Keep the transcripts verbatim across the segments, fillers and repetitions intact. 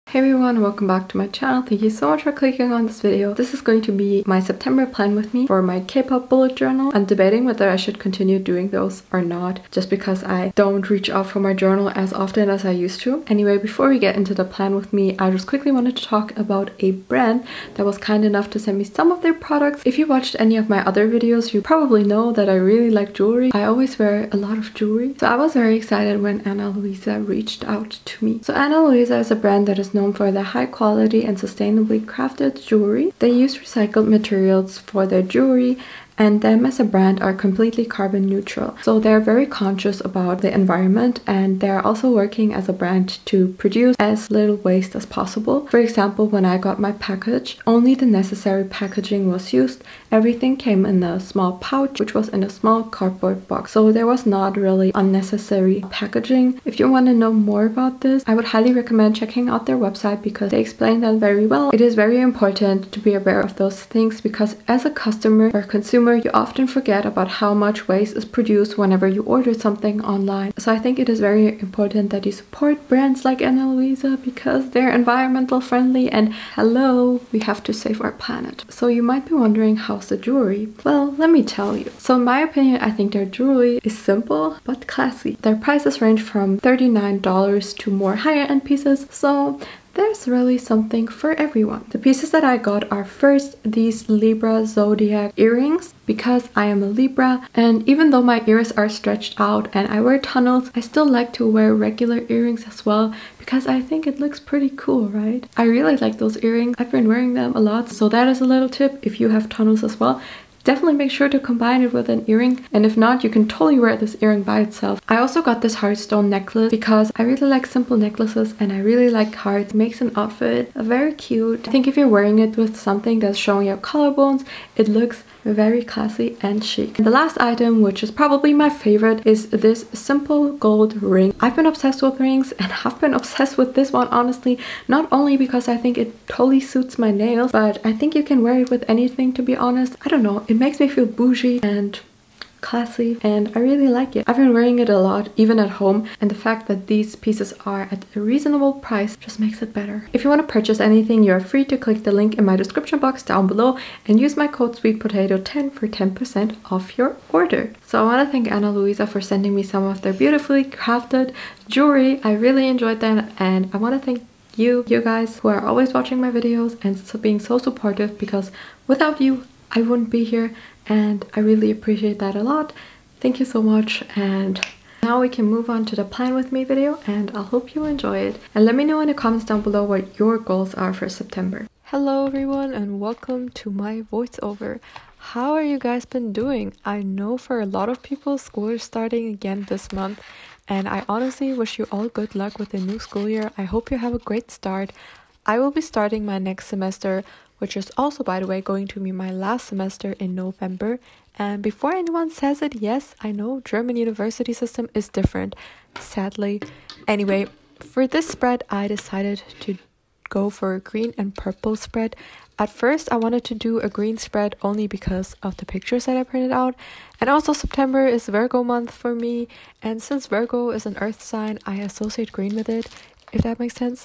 Hey everyone, welcome back to my channel. Thank you so much for clicking on this video. This is going to be my September plan with me for my K-pop bullet journal. I'm debating whether I should continue doing those or not, just because I don't reach out for my journal as often as I used to. Anyway, before we get into the plan with me, I just quickly wanted to talk about a brand that was kind enough to send me some of their products. If you watched any of my other videos, you probably know that I really like jewelry. I always wear a lot of jewelry. So I was very excited when Ana Luisa reached out to me. So Ana Luisa is a brand that is known known for their high quality and sustainably crafted jewelry. They use recycled materials for their jewelry, and them as a brand are completely carbon neutral. So they're very conscious about the environment, and they're also working as a brand to produce as little waste as possible. For example, when I got my package, only the necessary packaging was used. Everything came in a small pouch, which was in a small cardboard box. So there was not really unnecessary packaging. If you want to know more about this, I would highly recommend checking out their website because they explain that very well. It is very important to be aware of those things because as a customer or consumer, you often forget about how much waste is produced whenever you order something online. So I think it is very important that you support brands like Ana Luisa because they're environmental friendly, and hello, we have to save our planet. So you might be wondering, how's the jewelry? Well, let me tell you. So in my opinion, I think their jewelry is simple but classy. Their prices range from thirty-nine dollars to more higher end pieces, so there's really something for everyone. The pieces that I got are first these Libra Zodiac earrings because I am a Libra, and even though my ears are stretched out and I wear tunnels, I still like to wear regular earrings as well because I think it looks pretty cool, right? I really like those earrings. I've been wearing them a lot, so that is a little tip if you have tunnels as well. Definitely make sure to combine it with an earring, and if not, you can totally wear this earring by itself. I also got this heartstone necklace because I really like simple necklaces and I really like hearts. It makes an outfit very cute. I think if you're wearing it with something that's showing your collarbones, it looks very classy and chic. And the last item, which is probably my favorite, is this simple gold ring. I've been obsessed with rings and have been obsessed with this one, honestly, not only because I think it totally suits my nails, but I think you can wear it with anything, to be honest. I don't know, it makes me feel bougie and classy, and I really like it. I've been wearing it a lot, even at home, and the fact that these pieces are at a reasonable price just makes it better. If you want to purchase anything, you are free to click the link in my description box down below and use my code sweet potato ten for ten percent off your order. So I want to thank Ana Luisa for sending me some of their beautifully crafted jewelry. I really enjoyed that, and I want to thank you, you guys who are always watching my videos and so being so supportive, because without you, I wouldn't be here, and I really appreciate that a lot. Thank you so much, and now we can move on to the plan with me video, and I hope you enjoy it. And let me know in the comments down below what your goals are for September. Hello everyone, and welcome to my voiceover. How are you guys been doing? I know for a lot of people school is starting again this month, and I honestly wish you all good luck with the new school year. I hope you have a great start. I will be starting my next semester, which is also, by the way, going to be my last semester in November. And before anyone says it, yes, I know German university system is different, sadly. Anyway, for this spread, I decided to go for a green and purple spread. At first, I wanted to do a green spread only because of the pictures that I printed out. And also September is Virgo month for me. And since Virgo is an earth sign, I associate green with it, if that makes sense.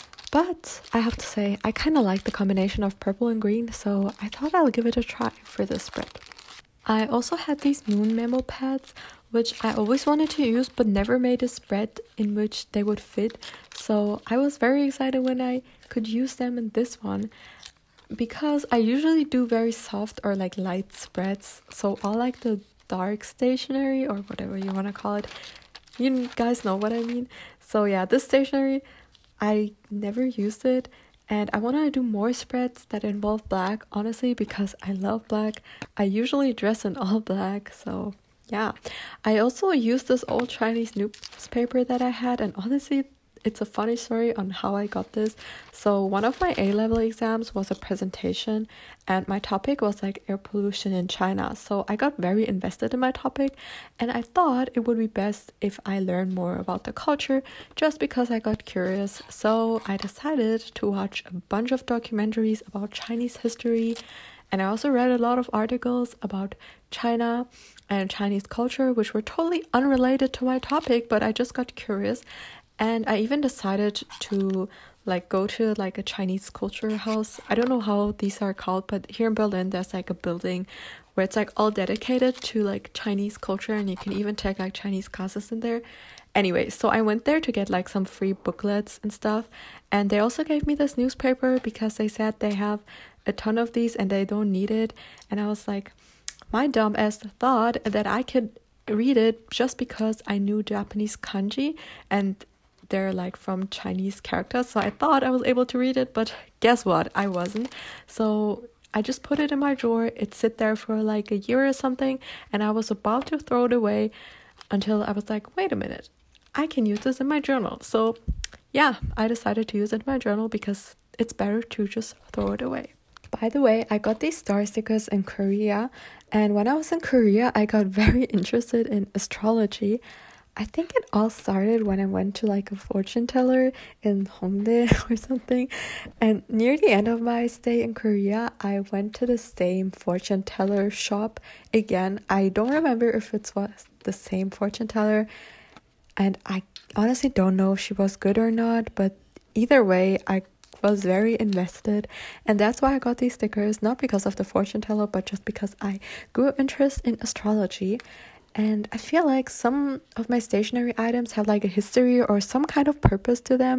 But I have to say, I kind of like the combination of purple and green, so I thought I'll give it a try for this spread. I also had these moon memo pads, which I always wanted to use but never made a spread in which they would fit. So I was very excited when I could use them in this one, because I usually do very soft or like light spreads. So all like the dark stationery, or whatever you want to call it. You guys know what I mean. So yeah, this stationery, I never used it, and I want to do more spreads that involve black, honestly, because I love black. I usually dress in all black, so yeah. I also used this old Chinese newspaper that I had, and honestly, it's a funny story on how I got this. So one of my A-level exams was a presentation, and my topic was like air pollution in China. So I got very invested in my topic, and I thought it would be best if I learned more about the culture, just because I got curious. So I decided to watch a bunch of documentaries about Chinese history, and I also read a lot of articles about China and Chinese culture, which were totally unrelated to my topic, but I just got curious. And I even decided to like go to like a Chinese culture house. I don't know how these are called, but here in Berlin there's like a building where it's like all dedicated to like Chinese culture, and you can even take like Chinese classes in there. Anyway, so I went there to get like some free booklets and stuff, and they also gave me this newspaper because they said they have a ton of these and they don't need it. And I was like, my dumb ass thought that I could read it just because I knew Japanese kanji and they're like from Chinese characters, so I thought I was able to read it, but guess what, I wasn't. So I just put it in my drawer. It sit there for like a year or something, and I was about to throw it away until I was like, wait a minute, I can use this in my journal. So yeah, I decided to use it in my journal because it's better to just throw it away. By the way, I got these star stickers in Korea, and when I was in Korea, I got very interested in astrology. I think it all started when I went to like a fortune teller in Hongdae or something, and near the end of my stay in Korea, I went to the same fortune teller shop again. I don't remember if it was the same fortune teller, and I honestly don't know if she was good or not, but either way, I was very invested, and that's why I got these stickers, not because of the fortune teller, but just because I grew interest in astrology. And I feel like some of my stationery items have like a history or some kind of purpose to them.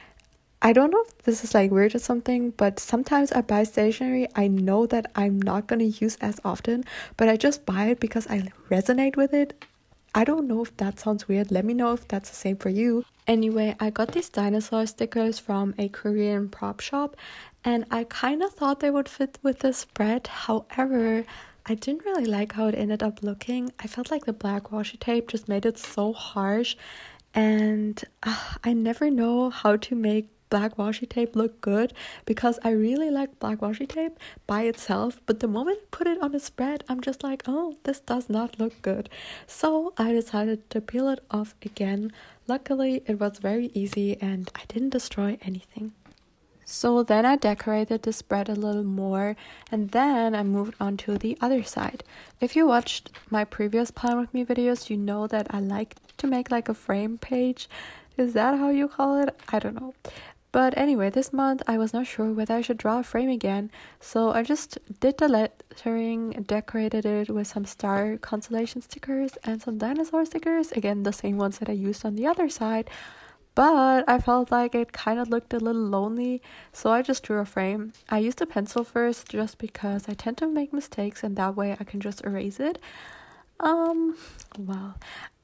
I don't know if this is like weird or something, but sometimes I buy stationery I know that I'm not going to use as often, but I just buy it because I resonate with it. I don't know if that sounds weird. Let me know if that's the same for you. Anyway, I got these dinosaur stickers from a Korean prop shop, and I kind of thought they would fit with the spread. However, I didn't really like how it ended up looking. I felt like the black washi tape just made it so harsh, and uh, I never know how to make black washi tape look good because I really like black washi tape by itself, but the moment I put it on a spread, I'm just like, oh, this does not look good. So I decided to peel it off again. Luckily, it was very easy and I didn't destroy anything. So then I decorated the spread a little more, and then I moved on to the other side. If you watched my previous Plan With Me videos, you know that I like to make like a frame page. Is that how you call it? I don't know. But anyway, this month I was not sure whether I should draw a frame again, so I just did the lettering, decorated it with some star constellation stickers and some dinosaur stickers, again the same ones that I used on the other side. But I felt like it kind of looked a little lonely, so I just drew a frame. I used a pencil first just because I tend to make mistakes and that way I can just erase it. Um, well,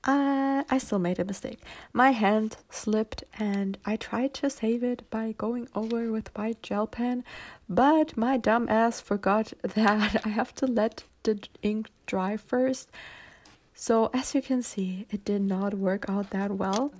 I, I still made a mistake. My hand slipped and I tried to save it by going over with white gel pen, but my dumb ass forgot that I have to let the ink dry first. So as you can see, it did not work out that well.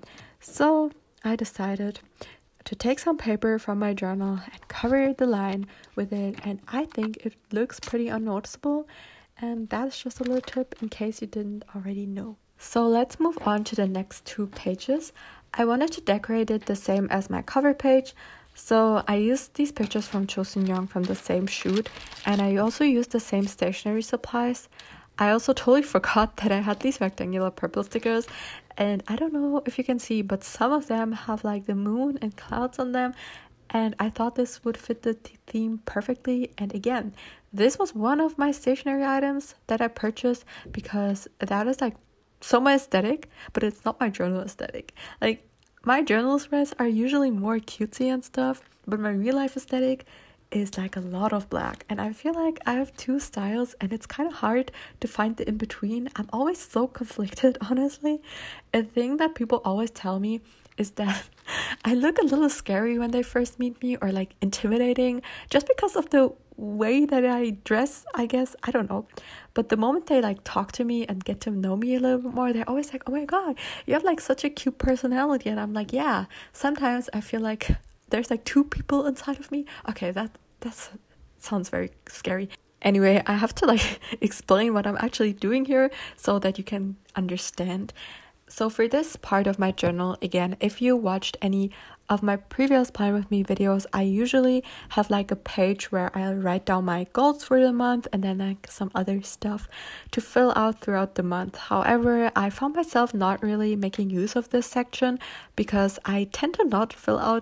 So I decided to take some paper from my journal and cover the line with it, and I think it looks pretty unnoticeable, and that's just a little tip in case you didn't already know. So let's move on to the next two pages. I wanted to decorate it the same as my cover page, so I used these pictures from Chosun Young from the same shoot, and I also used the same stationery supplies. I also totally forgot that I had these rectangular purple stickers, and I don't know if you can see, but some of them have like the moon and clouds on them, and I thought this would fit the th- theme perfectly. And again, this was one of my stationery items that I purchased because that is like so my aesthetic, but it's not my journal aesthetic. Like, my journal spreads are usually more cutesy and stuff, but my real life aesthetic is like a lot of black, and I feel like I have two styles and it's kind of hard to find the in between. I'm always so conflicted, honestly. A thing that people always tell me is that I look a little scary when they first meet me, or like intimidating, just because of the way that I dress, I guess. I don't know, but the moment they like talk to me and get to know me a little bit more, they're always like, oh my god, you have like such a cute personality. And I'm like, yeah, sometimes I feel like there's like two people inside of me. Okay, that that's sounds very scary. Anyway, I have to like explain what I'm actually doing here so that you can understand. So for this part of my journal, again, if you watched any of my previous Plan With Me videos, I usually have like a page where I'll write down my goals for the month and then like some other stuff to fill out throughout the month. However, I found myself not really making use of this section because I tend to not fill out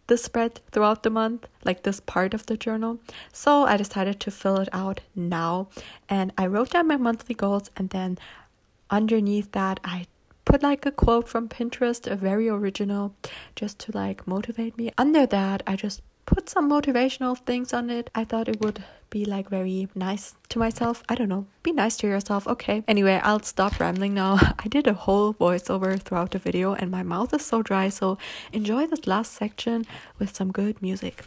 this spread throughout the month, like this part of the journal. So I decided to fill it out now, and I wrote down my monthly goals, and then underneath that I put like a quote from Pinterest, a very original, just to like motivate me. Under that I just put some motivational things on it. I thought it would be like very nice to myself. I don't know, be nice to yourself. Okay, anyway, I'll stop rambling now. I did a whole voiceover throughout the video and my mouth is so dry, so enjoy this last section with some good music.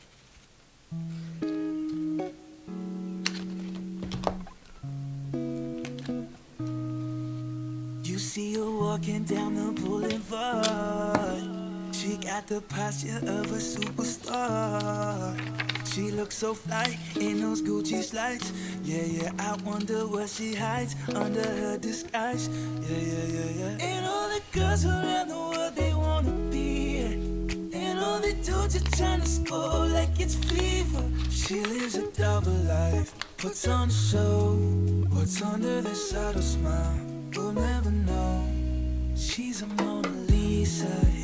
You see her walking down the boulevard. She got the posture of a superstar. She looks so fly in those Gucci slides. Yeah, yeah, I wonder what she hides under her disguise. Yeah, yeah, yeah, yeah. And all the girls around the world, they wanna be her. And all the dudes are trying to score like it's fever. She lives a double life, puts on a show. What's under the subtle smile, we'll never know. She's a Mona Lisa.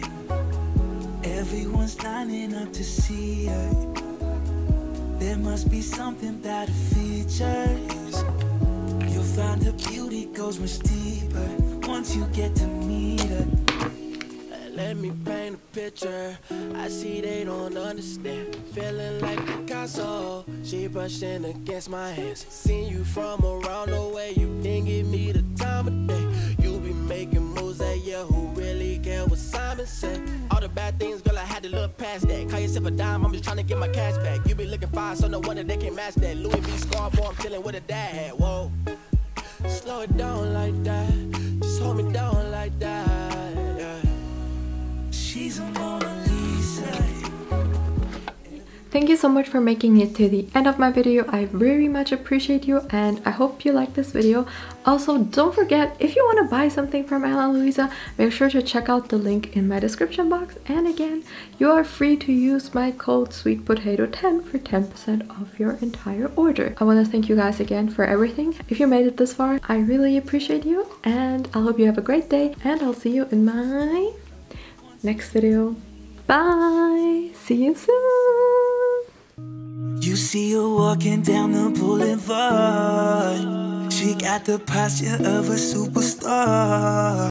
Everyone's lining up to see her. There must be something about her features. You'll find her beauty goes much deeper once you get to meet her. Let me paint a picture. I see they don't understand. Feeling like Picasso. She brushing against my hands. Seen you from around the way. You didn't give me the time of day. You be making moves that yeah, who really care what Simon said? All the bad things, girl, I had to look past that. Call yourself a dime, I'm just trying to get my cash back. You be looking fine, so no wonder they can't match that. Louis V scarf, boy, I'm chilling with a dad hat. Whoa, slow it down like that. Just hold me down like that. Yeah. She's a Mona Lisa. Thank you so much for making it to the end of my video. I very much appreciate you and I hope you like this video. Also, don't forget, if you want to buy something from Ana Luisa, make sure to check out the link in my description box. And again, you are free to use my code sweet potato ten for ten percent off your entire order. I want to thank you guys again for everything. If you made it this far, I really appreciate you and I hope you have a great day and I'll see you in my next video. Bye! See you soon! You see her walking down the boulevard. She got the posture of a superstar.